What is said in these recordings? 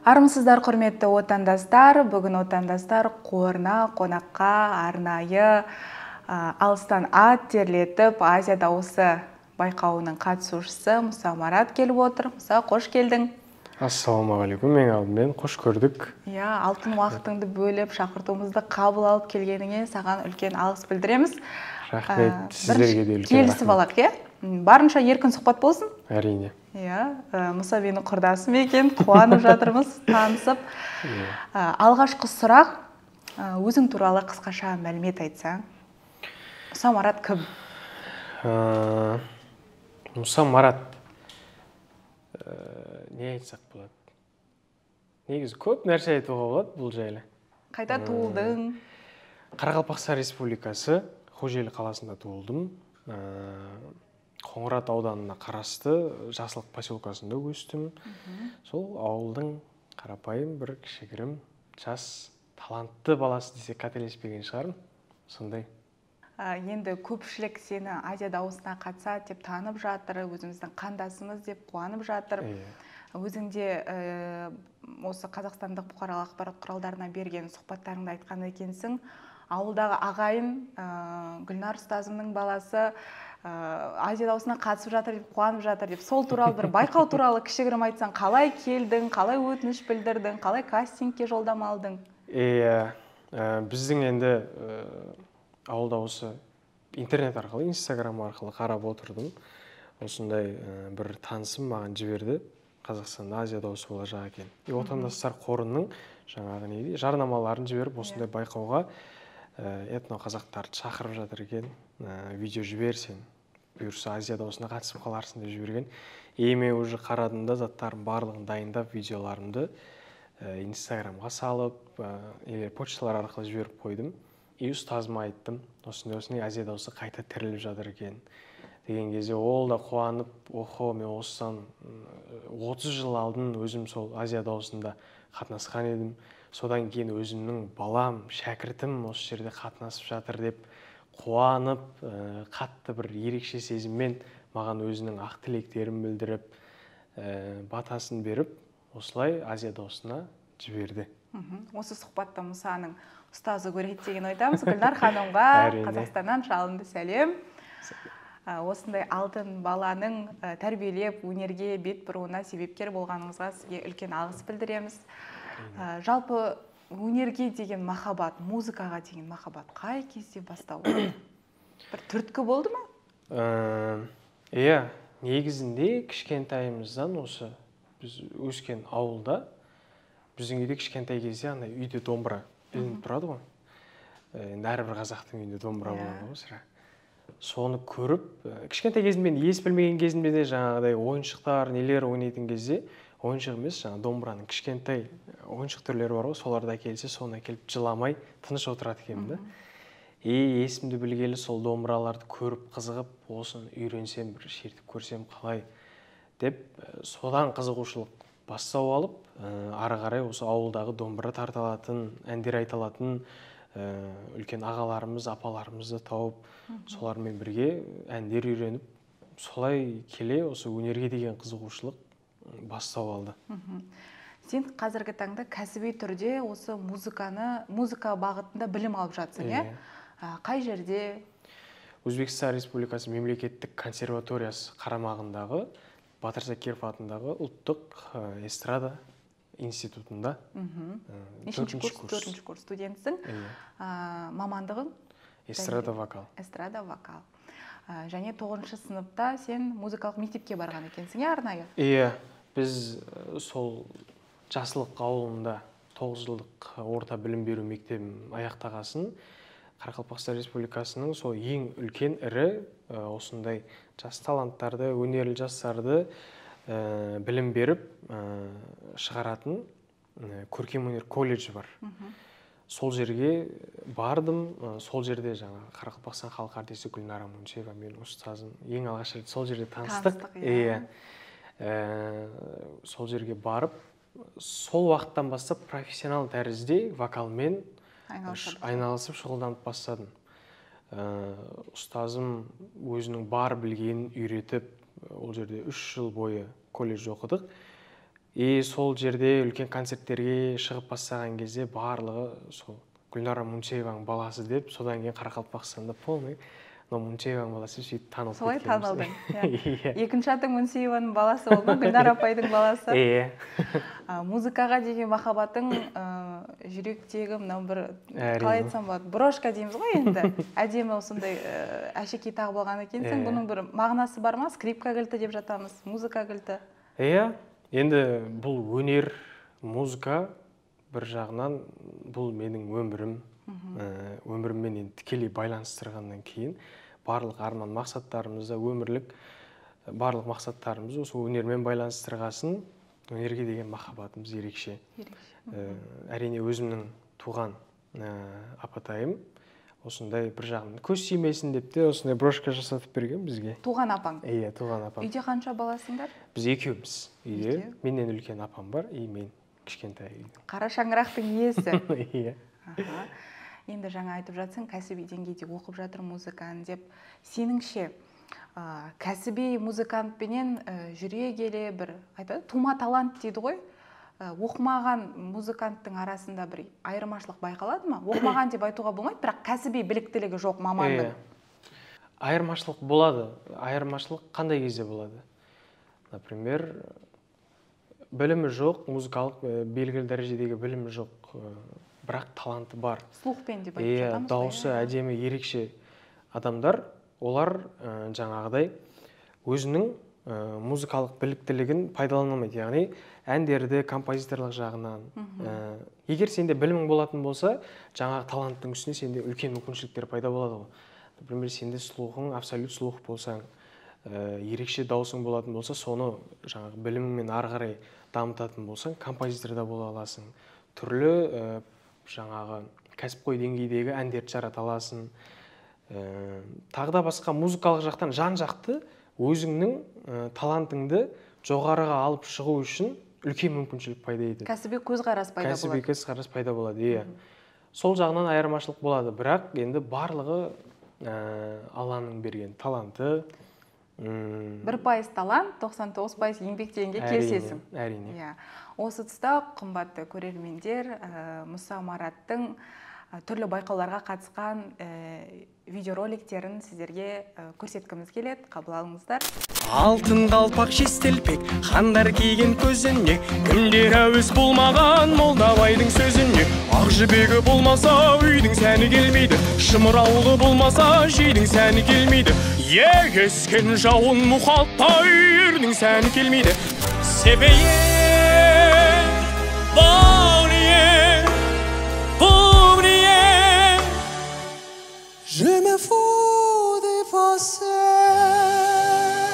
Армысыздар, құрметті отандастар. Бүгін отандастар қорына, қонаққа арнайы алыстан ат терлетіп Азия дауысы байқауының қатысушысы Мұса Марат келіп отыр. Мұса, қош келдің. Ассалаумағалейкум, мен алдымен қош көрдік. Алтын уақытыңды бөліп, шақыртуымызды қабыл алып келгеніңе саған үлкен алғыс білдіреміз. Рахмет, сіздерге де үлкен рахмет. Келісіп алақ, барынша еркін сұхбат болсын. Әрине. Мұса менің құрдасым екен, қуанып жатырмыз, танысып. Алғашқы сұрақ, өзің туралы қысқаша мәлімет айтсаң. Мұса Марат кім? Мұса Марат, не айтсақ болады? Негізі көп нәрсе айтуға болады бұл жайлы. Қайда туылдың? Қарақалпақстан Республикасы, Хожелі қаласында туылдым. Қоңырат ауданына қарасты Жасылық поселкасында өстім. Сол ауылдың қарапайым бір кішігірім, жас, талантты баласы десе қателеспеген шығармын. Сондай. Енді көпшілік сені Азия дауысына қатысады деп танып жатыр, өзіміздің қандасымыз деп қуанып жатыр. Өзіңде осы қазақстандық бұқаралық ақпарат құралдарына берген сұхбаттарыңды айтқан екенсің. Ауылдағы ағайын Гүлнар ұстазымның баласы Азия дауысына қатысып жатыр деп қуанып жатыр деп, сол туралы бір байқау туралы кішігірім айтсаң, қалай келдің, қалай өтініш білдірдің, қалай кастингке жолдама алдың? Біздің енді ауылда осы интернет арқылы, инстаграм арқылы қарап отырдым. Осындай бір танысым маған жіберді. Қазақстанда Азия дауысы болашақ екен. Отандастар қорының жаңағы жарнамаларын жіберіп, осындай байқауға этно қазақтарды шақырып жатыр екен, видео жіберсең, бұйырса Азия дауысына қатысып қаларсың деп жіберген. Мен уже қарадым да, заттарым барлығын дайындап, видеоларымды инстаграмға салып, почталар арқылы жіберіп қойдым. Ұстазыма айттым, осындай Азия дауысы қайта тіріліп жатыр екен деген кезде, ол да қуанып, мен осыдан 30 жыл алдын өзім сол Азия дауысында қатынасқан едім. Содан кейін өзімнің балам, шәкіртім осы жерде қатынасып жатыр деп қуанып, қатты бір ерекше сезіммен маған өзінің ақ тілектерін білдіріп, батасын беріп, осылай Азия дауысына жіберді. Осы сұхбатта Мұсаның ұстазы көреді деген ойдамыз. Гүлнар ханымға Қазақстаннан жалынды сәлем. Осындай алтын баланың тәрбиелеп, өнерге бет бұруына себепкер болғаныңызға сізге үлкен алғыс білдіреміз. Жалпы өнерге деген махаббат, музыкаға деген махаббат қай кезде бастау болды? Бір түрткі болды ма? Негізінде кішкентайымыздан осы біз өскен ауылда, біздің үйде кішкентай кезде үйде домбыра білініп тұрады ғой. Әрбір қазақтың үйінде домбыра болады ғой, сірә. Соны көріп, кішкентай кезімде ес білмеген кезімде де жаңағыдай ойыншықтар, нелер ойнайтын кезде, ойыншық емес, жаңа домбыраның кішкентай ойыншық түрлері бар ғой, соларда келсе, соны әкеліп жыламай, тыныш отырады екенмін да. Есімді білгелі сол домбыраларды көріп, қызығып, осыны үйренсем, бір шертіп көрсем қалай деп, содан қызығушылық бастау алып, ары қарай осы ауылдағы домбыра тарталатын, әндер айталатын үлкен ағаларымыз, апаларымызды тауып, солармен бірге әндер үйреніп, солай келе осы өнерге деген қызығушылық бастау алды. Сен қазіргі таңда кәсіби түрде осы музыка бағытында білім алып жатсың, Қай жерде? Өзбекстан Республикасы мемлекеттік консерваториясы қарамағындағы Батыр Закиров атындағы ұлттық эстрада институтында. Төртінші курс студентсің. Мамандығың? Эстрада вокал. Эстрада вокал. Және 9-шы сыныпта сен музыкалық мектепке барған екенсің, арнайы? Біз сол Жасылық ауылында 9 жылдық орта білім беру мектебін аяқтағасын, Қарақалпақстан Республикасының сол ең үлкен ірі осындай жас таланттарды, өнерлі жастарды білім беріп шығаратын көркемөнер колледжі бар. Сол жерге бардым, сол жерде жаңа Қарақалпақстан халық артисі Гүлнар Амуншева, менің ұстазым, ең алғаш рет сол жерде таныстық. Сол жерге барып, сол уақыттан бастап профессионал тәрізде вокалмен айналысып шұғылданып бастадым. Ұстазым өзінің бар білгенін үйретіп, ол жерде 3 жыл бойы колледж оқыдық. сол жерде үлкен концерттерге шығып бастаған кезде барлығы сол Гүлнара Мунчееваның баласы деп, содан кейін Қарақалпақстанда полный Мунчееваның баласы сөйтіп танылып солай кеткенбіз. танылдың. Екінші атың Мунчееваның баласы болды ма, Гүлнара апайдың баласы? Иә. Музыкаға деген махаббатың жүректегі мынау бір қалай айтсам болады, брошка дейміз ғой енді. Әдемі осындай әшекей тағып алған екенсің. Бұның бір мағынасы бар ма? Скрипка кілті деп жатамыз, музыка кілті. Иә, енді бұл өнер, музыка бір жағынан бұл менің өмірім. Өміріммен тікелей байланыстырғаннан кейін барлық арман мақсаттарымызда өмірлік барлық мақсаттарымыз осы өнермен байланыстырғасын, өнерге деген махаббатымыз ерекше. Әрине өзімнің туған апатайым осындай бір жағынан көз тимесін деп те осындай брошка жасатып берген бізге. Туған апаң? Иә, туған апам. Үйде қанша баласыңдар? Біз екеуміз. Үйде менен үлкен апам бар, мен кішкентай. Қара шаңырақтың иесі. Иә. Енді жаңа айтып жатсың, кәсіби деңгейде оқып жатыр музыканы деп. Сеніңше, кәсіби музыкантпенен жүре келе бір, айтады, тума талант дейді ғой, оқымаған музыканттың арасында бір айырмашылық байқалады ма? Оқымаған деп айтуға болмайды, бірақ кәсіби біліктілігі жоқ мамандың. Айырмашылық болады. Айырмашылық қандай кезде болады? Например, білімі жоқ, музыкалық белгілі дәрежедегі білімі жоқ, бірақ таланты бар. Слухпен деп айтып жатамыз. Дауысы әдемі, ерекше адамдар, олар жаңағыдай өзінің музыкалық біліктілігін пайдаланамайды. Яғни әндерді композиторлық жағынан. Егер сенде білімің болатын болса, жаңағы таланттың үстіне сенде үлкен мүмкіншіліктер пайда болады ғой. Например, сенде слухың, абсолют слух болсаң, ерекше даусың болатын болса, соны жаңағы біліміңмен ары қарай дамытатын болсаң, композиторда бола аласың. Түрлі жаңағы кәсіпқой деңгейдегі әндерді жарата аласың. Тағы да басқа музыкалық жақтан жан-жақты өзіңнің талантыңды жоғарыға алып шығу үшін үлкен мүмкіншілік пайда етеді. Кәсіби көзқарас пайда болады. Кәсіби көзқарас пайда болады, иә. Сол жағынан айырмашылық болады, бірақ енді барлығы Алланың берген таланты. 1% талант, 99% еңбек дегенге келісесің. Әрине. Осы тұста қымбатты көрермендер, Мұса Мараттың түрлі байқауларға қатысқан видеороликтерін сіздерге көрсеткіміз келеді. Қабыл алыңыздар. Алтын қалпақ шестелпек, хандар киген көзіне, кімдер әуес болмаған Молдабайдың сөзіне. Ақ жібегі болмаса үйдің сәні келмейді, шымыраулы болмаса жейдің сәні келмейді. Егескен жауын мұхаттай ердің сәні келмейді. Себейе, бауырие, бауырие, je me fous des pensées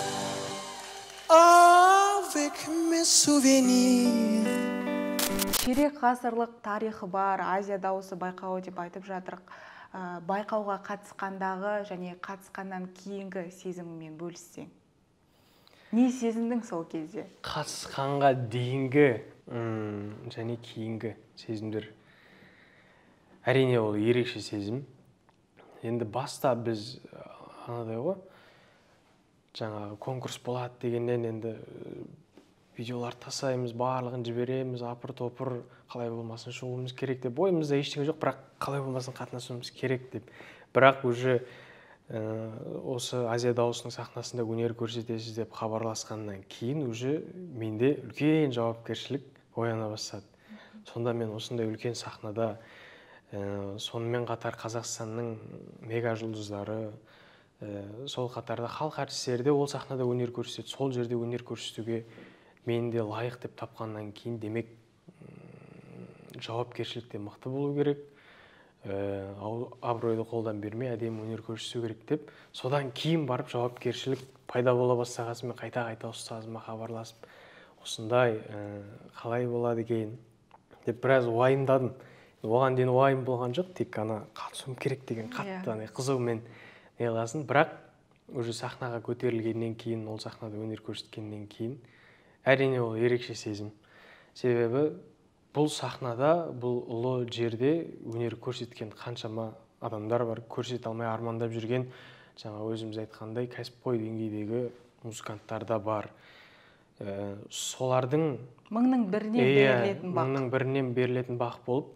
avec mes souvenirs. Ширек ғасырлық тарихы бар Азия дауысы байқауы деп айтып жатырық. Байқауға қатысқандағы және қатысқаннан кейінгі сезіміңмен бөліссең. Не сезіндің сол кезде? Қатысқанға дейінгі және кейінгі сезімдер. Әрине ол ерекше сезім. Енді баста біз анадай ғой, жаңағы конкурс болады дегеннен енді видеолар тасаймыз, барлығын жібереміз, апыр-топыр, қалай болмасын шығуымыз керек деп. Ойымызда ештеңе жоқ, бірақ қалай болмасын қатынасуымыз керек деп. Бірақ уже осы Азия дауысының сахнасында өнер көрсетесіз деп хабарласқаннан кейін уже менде үлкен жауапкершілік ояна бастады. Сонда мен осындай үлкен сахнада, сонымен қатар Қазақстанның мега жұлдыздары, сол қатарда халық әртістері де ол сахнада өнер көрсетеді. Сол жерде өнер көрсетуге мен де лайық деп тапқаннан кейін, демек жауапкершілікте мықты болу керек, абыройды қолдан бермей әдемі өнер көрсету керек деп, содан кейін барып жауапкершілік пайда бола бастағасымен қайта-қайта ұстазыма хабарласып, осындай қалай болады екен деп біраз уайымдадым. Оған дейін уайым болған жоқ, тек ана қатысуым керек деген қатты қызумен неғыласын. Бірақ уже сахнаға көтерілгеннен кейін, ол сахнада өнер көрсеткеннен кейін әрине ол ерекше сезім. Себебі бұл сахнада, бұл ұлы жерде өнер көрсеткен қаншама адамдар бар, көрсете алмай армандап жүрген, жаңа өзіміз айтқандай, кәсіпқой деңгейдегі музыканттар да бар. солардың мыңның бірінен берілетін бақ. мыңның бірінен берілетін бақ болып,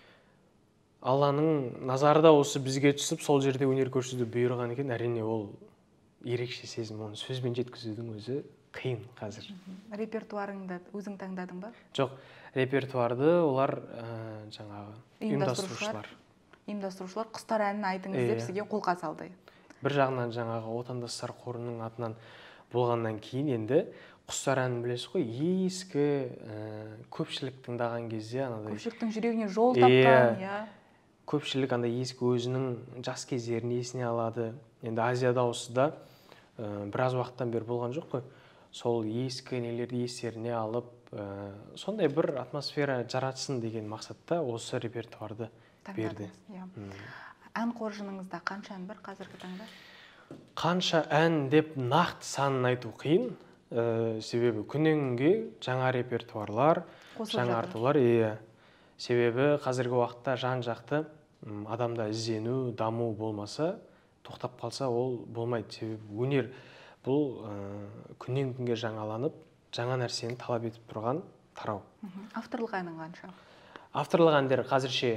Алланың назарда осы бізге түсіп, сол жерде өнер көрсетуді бұйырған екен. Әрине ол ерекше сезім, оны сөзбен жеткізудің өзі қиын қазір. Репертуарыңды өзің таңдадың ба? Жоқ, репертуарды олар жаңағы ұйымдастырушылар. Ұйымдастырушылар құстар әнін айтыңыз деп сізге қолқа салды. Бір жағынан жаңағы отандастар қорының атынан болғаннан кейін енді құстар әнін білесіз ғой, ескі көпшілік тыңдаған кезде анадай көпшіліктің жүрегіне жол тапқан, көпшілік андай ескі өзінің жас кездерін есіне алады. Енді Азия дауысы да біраз уақыттан бері болған жоқ қой. Сол ескі нелерді естеріне алып, сондай бір атмосфера жаратсын деген мақсатта осы репертуарды берді. Ән қоржыныңызда қанша ән бар қазіргі таңда? Қанша ән деп нақты санын айту қиын. Себебі күннен күнге жаңа репертуарлар, жаңартулар. Себебі қазіргі уақытта жан-жақты адамда іздену, даму болмаса, тоқтап қалса ол болмайды. Себебі өнер бұл күннен күнге жаңаланып, жаңа нәрсені талап етіп тұрған тарау. Авторлық әнің қанша? Авторлық әндер қазірше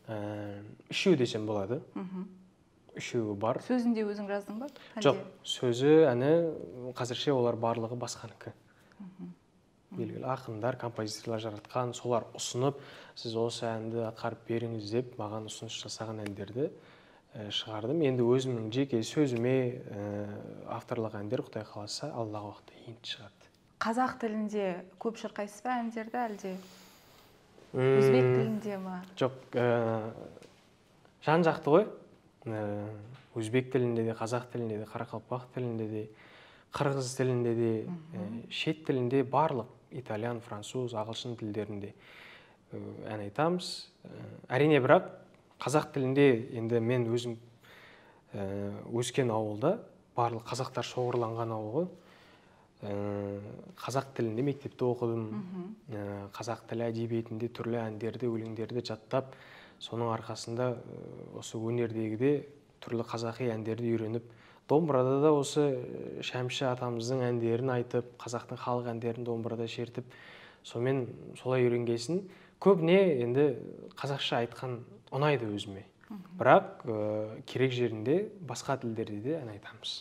3 десем болады. 3 бар. Сөзін де өзің жаздың ба? Жоқ, сөзі, әні қазірше олар барлығы басқаныкі. Белгілі ақындар, композиторлар жаратқан, солар ұсынып, сіз осы әнді атқарып беріңіз деп маған ұсыныс жасаған әндерді шығардым. Енді өзімнің жеке сөзіме авторлық әндер Құдай қаласа алдағы уақытта енді шығады. Қазақ тілінде көп шырқайсыз ба әндерді әлде? Өзбек тілінде ма? Жоқ, жан-жақты ғой. Өзбек тілінде де, қазақ тілінде де, қарақалпақ тілінде де, қырғыз тілінде де, шет тілінде барлық итальян, француз, ағылшын тілдерінде ән айтамыз. Әрине бірақ қазақ тілінде енді мен өзім өскен ауылда барлық қазақтар шоғырланған ауыл ғой. Қазақ тілінде мектепте оқыдым. Қазақ тілі әдебиетінде түрлі әндерді, өлеңдерді жаттап, соның арқасында осы өнердегіде түрлі қазақи әндерді үйреніп, домбырада да осы Шәмші атамыздың әндерін айтып, қазақтың халық әндерін домбырада шертіп, сонымен солай үйренгесін. Көбіне енді қазақша айтқан ұнайды өзіме. Бірақ керек жерінде басқа тілдерде де ән айтамыз.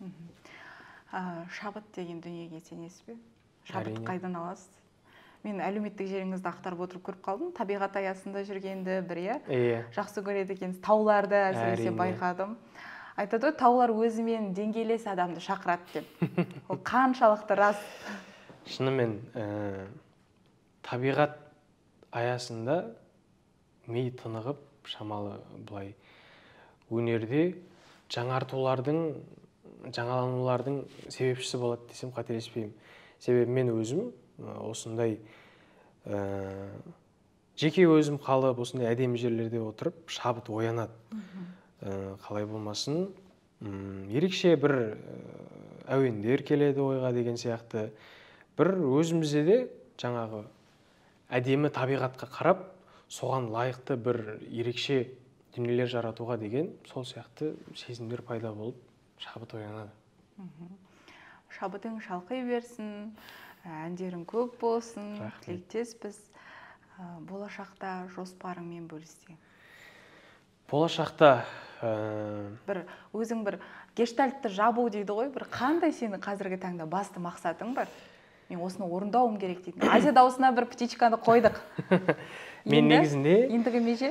Шабыт деген дүниеге сенесіз бе? Шабытты қайдан аласыз? Мен әлеуметтік желіңізді ақтарып отырып көріп қалдым. Табиғат аясында жүргенді бір жақсы көреді екенсіз. Тауларды әсіресе байқадым. Айтады ғой, таулар өзімен деңгейлес адамды шақырады деп. Ол қаншалықты рас? Шынымен табиғат аясында ми тынығып, шамалы былай өнерде жаңартулардың, жаңаланулардың себепшісі болады десем қателеспеймін. Себебі мен өзім осындай жеке өзім қалып, осындай әдемі жерлерде отырып, шабыт оянады. Қалай болмасын, ерекше бір әуендер келеді ойға деген сияқты. Бір өзімізде де жаңағы әдемі табиғатқа қарап, соған лайықты бір ерекше дүниелер жаратуға деген сол сияқты сезімдер пайда болып, шабыт оянады. Шабытың шалқи берсін, әндерің көп болсын, тілектеспіз. Болашақта жоспарыңмен бөліссең? Болашақта өзің бір гештальтты жабу дейді ғой, бір қандай сенің қазіргі таңда басты мақсатың бар? Мен осыны орындауым керек дейді. Азия дауысына бір птичканы қойдық. Мен негізінде ендігі меже?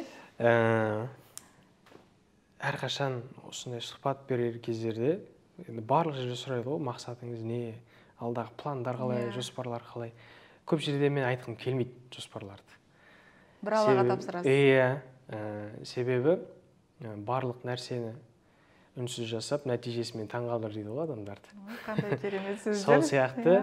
Әрқашан осындай сұхбат берер кездерде барлық жерде сұрайды ғой, мақсатыңыз не, алдағы пландар қалай, жоспарлар қалай. Көп жерде мен айтқым келмейді жоспарларды. Бір Аллаға тапсырасыз. Себебі барлық нәрсені үнсіз жасап, нәтижесімен таңғалдыр дейді ғой адамдарды. Қандай керемет сөздер. Сол сияқты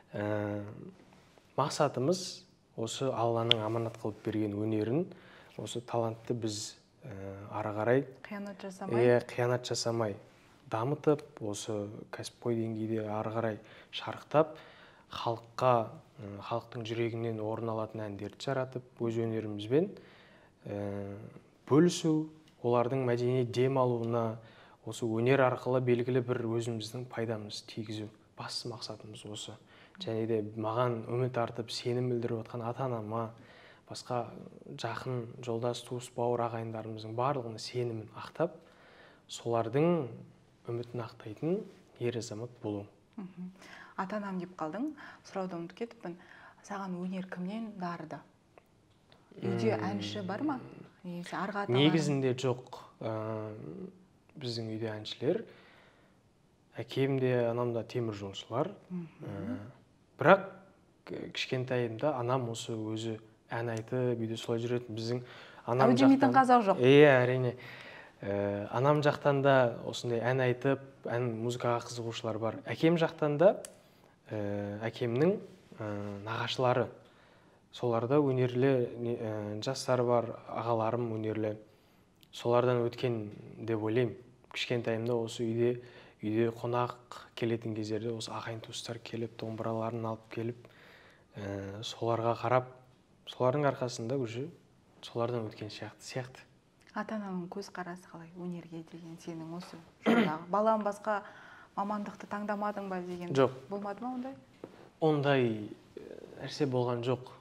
мақсатымыз осы Алланың аманат қылып берген өнерін, осы талантты біз ары қарай қиянат жасамай дамытып, осы кәсіпқой деңгейде ары қарай шарықтап, халықтың жүрегінен орын алатын әндерді жаратып, өз өнерімізбен бөлісу, олардың мәдени дем алуына, осы өнер арқылы белгілі бір өзіміздің пайдамыз тигізу. Басты мақсатымыз осы. және де маған үміт артып сенім білдіріп отқан ата-анама, басқа жақын жолдас, туыс, бауыр ағайындарымыздың барлығына сенімін ақтап, солардың үмітін ақтайтын ер азамат болу. Ата-анам деп қалдың, сұрауды ұмытып кетіппін. Саған өнер кімнен дарыды? Үйде әнші бар ма? Негізінде жоқ. Біздің үйде әншілер, әкемде, анамда темір жолшылар. Бірақ кішкентайымда анам осы өзі ән айтып, үйде солай жүретін. Біздің анам демейтін қазақ жоқ. Әрине. Анам жақтан да осындай ән айтып, музыкаға қызығушылар бар. Әкем жақтан да әкемнің нағашылары, соларда өнерлі жастар бар, ағаларым өнерлі. Солардан өткен деп ойлаймын. Кішкентайымда осы үйде қонақ келетін кездерде осы ағайын туыстар келіп, домбыраларын алып келіп, соларға қарап, солардың арқасында уже солардан өткен сияқты. Ата-ананың көзқарасы қалай өнерге деген сенің осы жолдағы? Балам басқа мамандықты таңдамадың ба деген? Жоқ. Болмады ма ондай? Ондай нәрсе болған жоқ.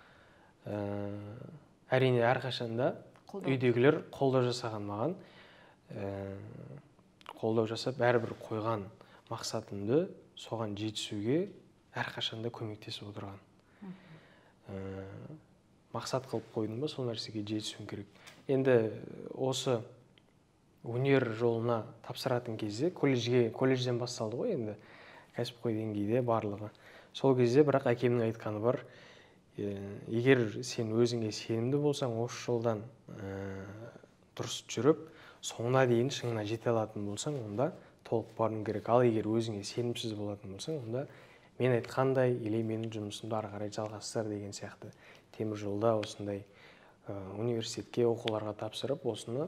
Әрине әрқашанда үйдегілер қолдау жасаған маған. Қолдау жасап, бәрібір қойған мақсатымды соған жетісуге әрқашанда көмектесіп отырған. Мақсат қылып қойдым ба, сол нәрсеге жетісуім керек. Енді осы өнер жолына тапсыратын кезде, колледжден басталды ғой енді, кәсіпқой деңгейде барлығы. Сол кезде бірақ әкемнің айтқаны бар, егер сен өзіңе сенімді болсаң, осы жолдан дұрыс жүріп, соңына дейін шыңына жете алатын болсаң, онда толық баруың керек. Ал егер өзіңе сенімсіз болатын болсаң, онда мен айтқандай, или менің жұмысымды ары қарай жалғастыр деген сияқты. Темір жолда осындай университетке оқуларға тапсырып, осыны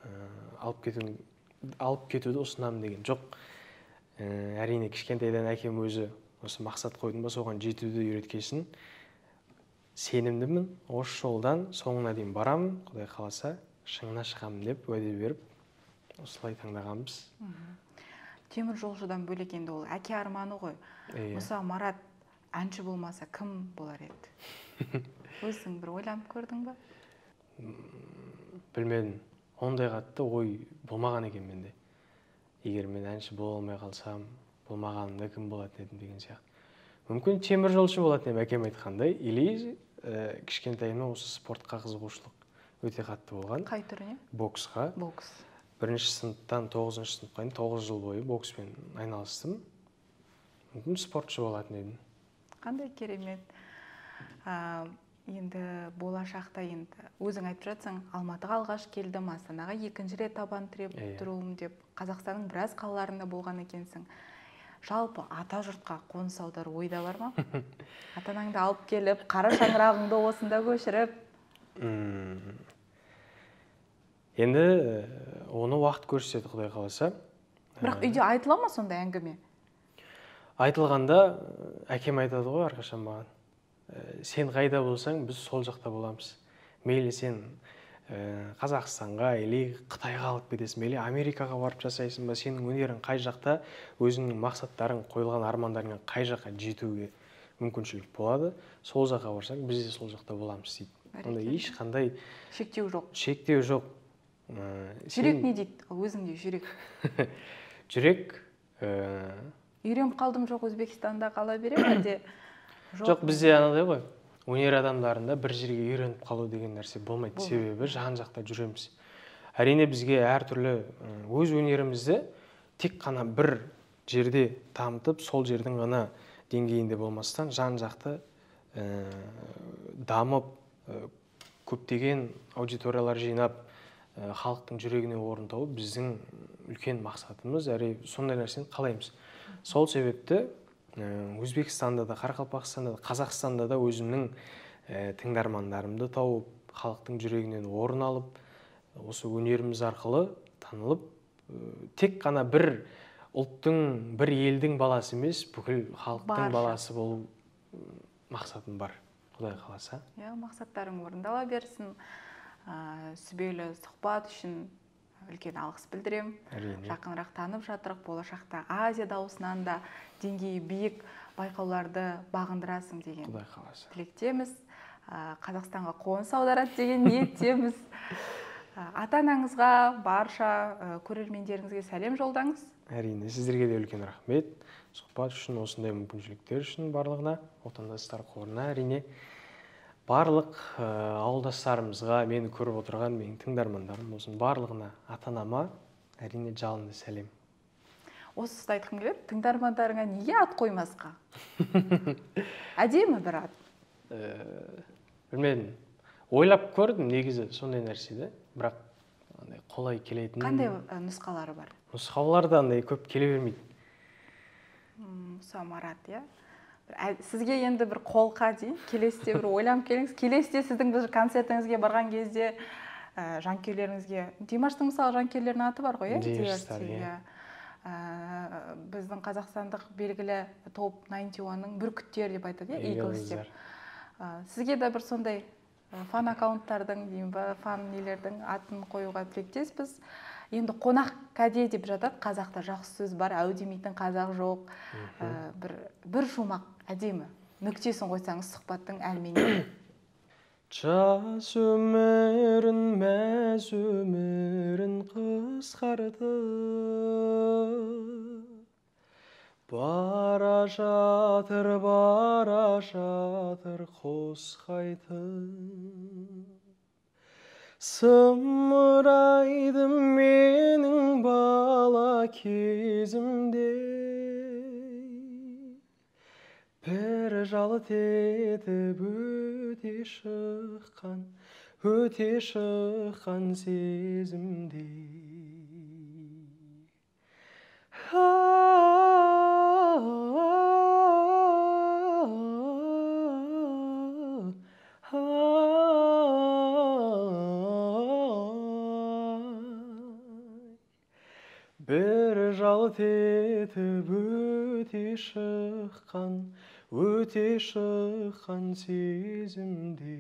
алып кетуді ұсынамын деген жоқ. Әрине кішкентайдан әкем өзі осы мақсат қойдым ба, соған жетуді үйреткесін. Сенімдімін, осы жолдан соңына дейін барамын, Құдай қаласа, шыңына шығамын деп уәде беріп, осылай таңдағанбыз. Темір жолшыдан бөлек енді ол әке арманы ғой. Мысалы Марат әнші болмаса кім болар еді? Өзің бір ойланып көрдің ба? Білмедім. Ондай қатты ой болмаған екен менде. Егер мен әнші бола алмай қалсам, болмағанымда кім болатын едім деген сияқты. Мүмкін темір жолшы болатын едім, әкем айтқандай, или кішкентайымнан осы спортқа қызығушылық өте қатты болған. Қай түріне? Боксқа. Бокс. 1-ші сыныптан 9-ші сыныпқа дейін 9 жыл бойы бокспен айналыстым. Мүмкін спортшы болатын едім. Қандай керемет. Енді болашақта енді өзің айтып жатсың, Алматыға алғаш келдім, Астанаға екінші рет табан тіреп тұруым деп, Қазақстанның біраз қалаларында болған екенсің. Жалпы ата жұртқа қоныс аудару ойда бар ма? Ата-анаңды алып келіп, қара шаңырағыңды осында көшіріп? Енді оны уақыт көрсетеді, Құдай қаласа. Бірақ үйде айтыла ма сондай әңгіме? Айтылғанда әкем айтады ғой әрқашан маған. Сен қайда болсаң, біз сол жақта боламыз. Мейлі сен Қазақстанға, или Қытайға алып кетесің, мейлі Америкаға барып жасайсың ба, сенің өнерің қай жақта, өзіңнің мақсаттарың, қойылған армандарыңа қай жаққа жетуге мүмкіншілік болады, сол жаққа барсаң, біз де сол жақта боламыз дейді. Онда ешқандай шектеу жоқ. Шектеу жоқ. Жүрек не дейді? Өзіңде жүрек. Жүрек үйреніп қалдым жоқ, Өзбекстанда қала берем әлде? Жоқ, бізде анадай ғой. Өнер адамдарында бір жерге үйреніп қалу деген нәрсе болмайды. Себебі жан-жақта жүреміз. Әрине бізге әртүрлі өз өнерімізді тек қана бір жерде дамытып, сол жердің ғана деңгейінде болмастан жан-жақты дамып, көптеген аудиториялар жинап, халықтың жүрегіне орын тауып, біздің үлкен мақсатымыз, сондай нәрсені қалаймыз. Сол себепті Өзбекстанда да, Қарақалпақстанда да, Қазақстанда да өзімнің тыңдармандарымды тауып, халықтың жүрегінен орын алып, осы өнеріміз арқылы танылып, тек қана бір ұлттың, бір елдің баласы емес, бүкіл халықтың баласы болу мақсатым бар, Құдай қаласа. Мақсаттарың орындала берсін. Сүбелі сұхбат үшін үлкен алғыс білдірем. Жақынырақ танып жатырық. Болашақта Азия дауысынан да деңгейі биік байқауларды бағындырасың деген Құдай қаласа. тілектеміз. Қазақстанға қоныс аударады деген ниеттеміз. Ата-анаңызға, барша көрермендеріңізге сәлем жолдаңыз. Әрине, сіздерге де үлкен рахмет. Сұхбат үшін, осындай мүмкіншіліктер үшін барлығына, отандастар қорына, әрине. Барлық ауылдастарымызға, мені көріп отырған менің тыңдармандарым болсын, барлығына, ата-анама әрине жалынды сәлем. Осы тұста айтқым келеді, тыңдармандарыңа неге ат қоймасқа? Әдемі бір ат. Білмедім. Ойлап көрдім негізі сондай нәрседе, бірақ қолай келетін. Қандай нұсқалары бар? Нұсқаларда андай көп келе бермейді. Марат, иә. Сізге енді бір қолқа дейін, келесте бір ойланып келіңіз. Келесте сіздің бір концертіңізге барған кезде жанкүйерлеріңізге, Димаштың мысалы жанкүйерлерінің аты бар ғой, иә? Біздің қазақстандық белгілі топ 91-ның бүркіттер деп айтады, Eagles деп. Сізге де бір сондай фан аккаунттардың, фан нелердің атын қоюға тілектеспіз. Енді қонақ кәде деп жатады, қазақта жақсы сөз бар, әу демейтін қазақ жоқ. Бір шумақ әдемі. Нүктесін қойсаңыз сұхбаттың әлменен. Жас өмірін, мәз өмірін қысқартып, бара жатыр қос қайтып. Сымырайды менің бала кезімде, бір жалт етіп өте шыққан сезімде. Бір жалт етіп өте шыққан сезімде.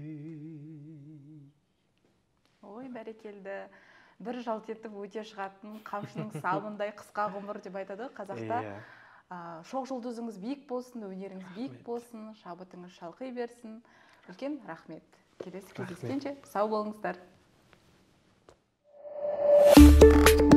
Ой, бәрекелді. Бір жалт етіп өте шығатын қамшының сабындай қысқа ғұмыр деп айтады қазақта. Шоқ жұлдызыңыз биік болсын, өнеріңіз биік болсын, шабытыңыз шалқи берсін. Үлкен рахмет. Келесі кездескенше сау болыңыздар.